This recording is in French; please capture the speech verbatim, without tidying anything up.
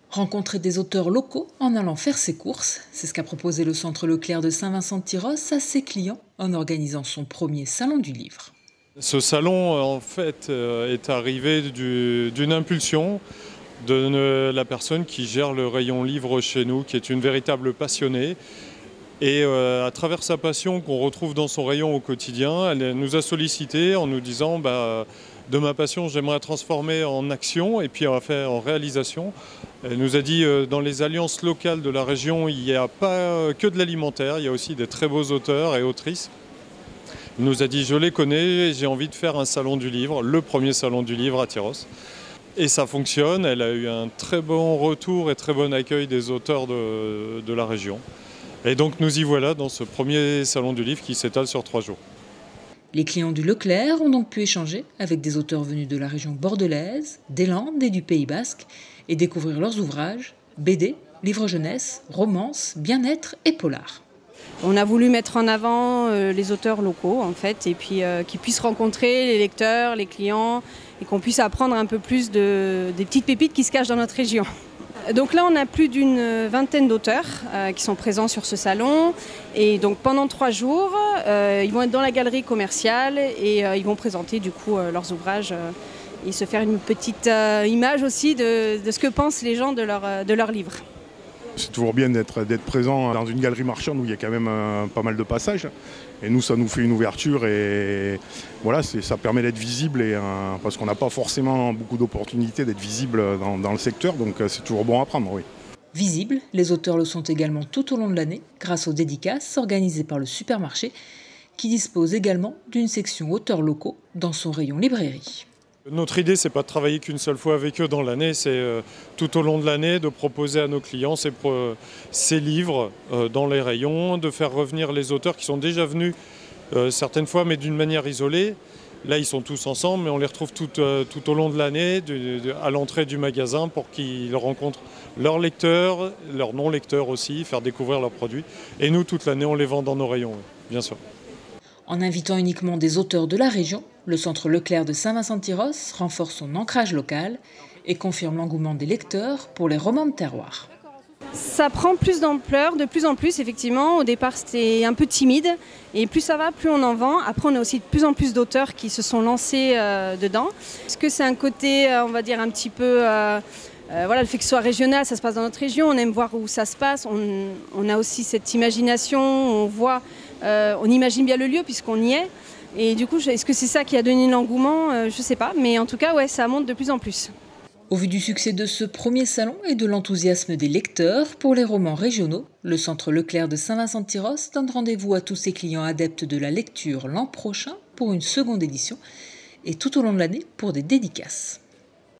Rencontrer des auteurs locaux en allant faire ses courses, c'est ce qu'a proposé le Centre Leclerc de Saint-Vincent-de-Tyrosse à ses clients en organisant son premier salon du livre. Ce salon, en fait, est arrivé du, d'une impulsion de la personne qui gère le rayon livre chez nous, qui est une véritable passionnée. Et euh, à travers sa passion qu'on retrouve dans son rayon au quotidien, elle nous a sollicité en nous disant bah, de ma passion, j'aimerais transformer en action et puis en, faire en réalisation. Elle nous a dit euh, dans les alliances locales de la région, il n'y a pas que de l'alimentaire, il y a aussi des très beaux auteurs et autrices. Il nous a dit je les connais et j'ai envie de faire un salon du livre, le premier salon du livre à Tyrosse. Et ça fonctionne, elle a eu un très bon retour et très bon accueil des auteurs de, de la région. Et donc nous y voilà dans ce premier salon du livre qui s'étale sur trois jours. Les clients du Leclerc ont donc pu échanger avec des auteurs venus de la région bordelaise, des Landes et du Pays Basque et découvrir leurs ouvrages, B D, livres jeunesse, romances, bien-être et polar. On a voulu mettre en avant euh, les auteurs locaux en fait et puis euh, qu'ils puissent rencontrer les lecteurs, les clients et qu'on puisse apprendre un peu plus de, des petites pépites qui se cachent dans notre région. Donc là, on a plus d'une vingtaine d'auteurs euh, qui sont présents sur ce salon. Et donc pendant trois jours, euh, ils vont être dans la galerie commerciale et euh, ils vont présenter du coup euh, leurs ouvrages euh, et se faire une petite euh, image aussi de, de ce que pensent les gens de, leur, de leurs livres. C'est toujours bien d'être d'être présent dans une galerie marchande où il y a quand même euh, pas mal de passages. Et nous, ça nous fait une ouverture et voilà, ça permet d'être visible et, euh, parce qu'on n'a pas forcément beaucoup d'opportunités d'être visible dans, dans le secteur, donc euh, c'est toujours bon à prendre, oui. Visibles, les auteurs le sont également tout au long de l'année grâce aux dédicaces organisées par le supermarché qui dispose également d'une section auteurs locaux dans son rayon librairie. Notre idée, c'est pas de travailler qu'une seule fois avec eux dans l'année, c'est euh, tout au long de l'année de proposer à nos clients ces, euh, ces livres euh, dans les rayons, de faire revenir les auteurs qui sont déjà venus euh, certaines fois, mais d'une manière isolée. Là, ils sont tous ensemble, mais on les retrouve tout, euh, tout au long de l'année, à l'entrée du magasin, pour qu'ils rencontrent leurs lecteurs, leurs non-lecteurs aussi, faire découvrir leurs produits. Et nous, toute l'année, on les vend dans nos rayons, oui, bien sûr. En invitant uniquement des auteurs de la région, le Centre Leclerc de Saint-Vincent-de-Tyrosse renforce son ancrage local et confirme l'engouement des lecteurs pour les romans de terroir. Ça prend plus d'ampleur, de plus en plus effectivement. Au départ c'était un peu timide et plus ça va, plus on en vend. Après on a aussi de plus en plus d'auteurs qui se sont lancés euh, dedans. Est-ce que c'est un côté, euh, on va dire un petit peu... Euh, Euh, voilà, le fait que ce soit régional, ça se passe dans notre région, on aime voir où ça se passe, on, on a aussi cette imagination, on voit, euh, on imagine bien le lieu puisqu'on y est. Et du coup, est-ce que c'est ça qui a donné l'engouement? euh, Je ne sais pas, mais en tout cas, ouais, ça monte de plus en plus. Au vu du succès de ce premier salon et de l'enthousiasme des lecteurs pour les romans régionaux, le Centre Leclerc de Saint-Vincent-de-Tyrosse donne rendez-vous à tous ses clients adeptes de la lecture l'an prochain pour une seconde édition et tout au long de l'année pour des dédicaces.